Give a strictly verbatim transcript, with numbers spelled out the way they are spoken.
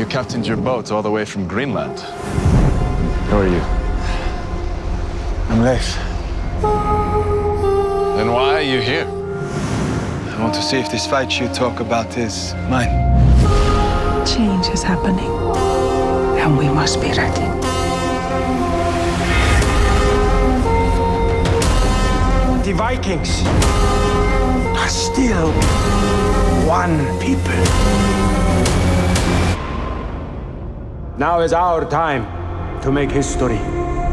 you captained your boat all the way from Greenland. Who are you? I'm Leif. Then why are you here? I want to see if this fight you talk about is mine. Change is happening, and we must be ready. The Vikings are still one people. Now is our time to make history.